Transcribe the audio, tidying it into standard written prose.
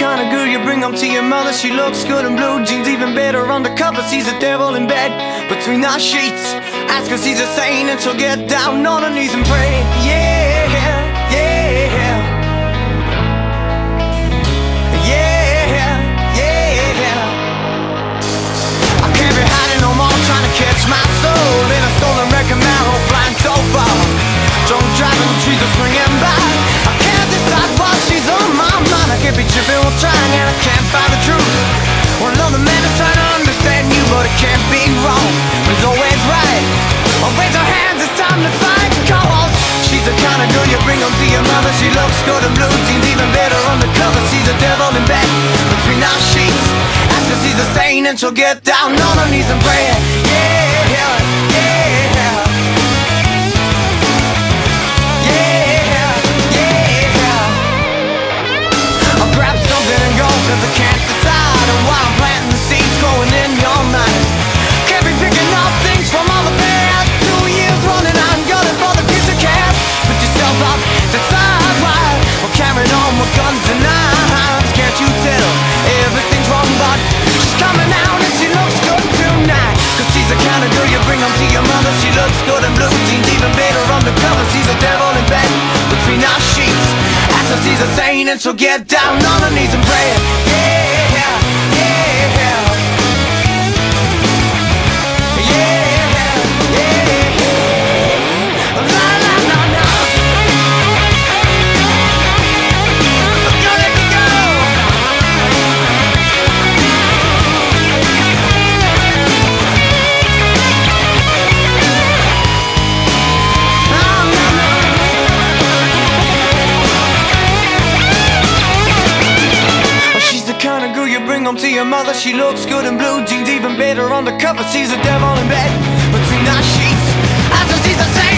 kind of girl you bring home to your mother. She looks good in blue jeans, even better undercover. Sees a devil in bed between our sheets. Ask her, she's a saint, and she'll get down on her knees and pray. Yeah, yeah, yeah, yeah. I can't be hiding no more, trying to catch my soul in a stolen record man, flying so far. Drunk driving, trees are swinging by. I can't decide why she's on my mind. I can't be tripping while trying, and I can't find the truth. Well, another man is trying to understand you, but it can't be wrong. It's always right. Oh, raise your hands, it's time to fight. Cause she's the kind of girl you bring home to your mother. She looks good in blue jeans, even better undercover. She's a devil in bed between our sheets. Ask her, she's a saint, and she'll get down on her knees and pray. Yeah, yeah, yeah. Cause I can't decide on why I'm planting the seeds growing in your mind. Can't be picking up things from all the past 2 years running. I'm gunning for the future cast. Put yourself up, decide why we're carrying on with guns and knives. Can't you tell everything's wrong, but she's coming out and she looks good tonight. Cause she's the kind of girl you bring home to your mother. She looks good in blue jeans, even better undercover. She's a devil in bed between our sheets. So she's a saint, and she'll get down on her knees and pray. Yeah, yeah, yeah. Kind of girl you bring home to your mother. She looks good in blue jeans, even better undercover. She's a devil in bed between our sheets. I said she's a saint.